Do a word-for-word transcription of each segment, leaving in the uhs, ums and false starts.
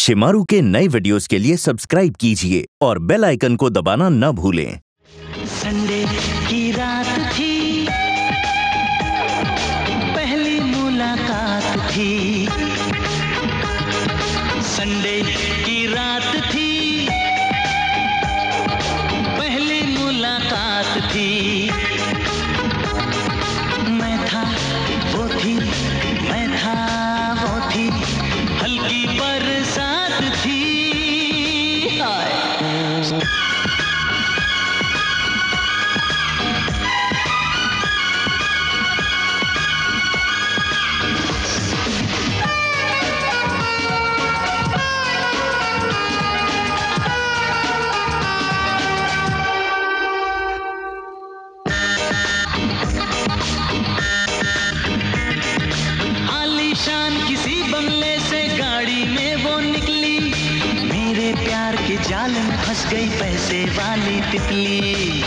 शिमारू के नए वीडियोस के लिए सब्सक्राइब कीजिए और बेल आइकन को दबाना न भूलें। संडे की रात थी, पहली मुलाकात थी। संडे की रात थी, पहली मुलाकात थी। मैं था वो थी, मैं था वो थी, हल्की बरसात थी। हाय आलीशान किसी बंगले से गाड़ी में वो निकली, मेरे प्यार के जाल में फंस गई पैसे वाली तितली।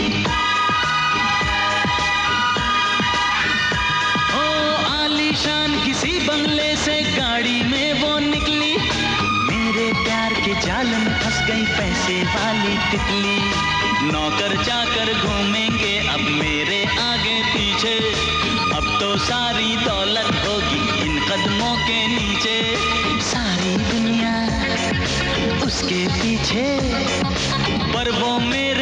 ओ आलीशान किसी बंगले से गाड़ी में वो निकली, मेरे प्यार के जाल में फंस गई पैसे वाली तितली। नौकर चाकर घूमेंगे अब मेरे आगे पीछे, अब तो सारी दौलत होगी इन कदमों के नीचे। सारी दुनिया उसके पीछे, पर वो मेरे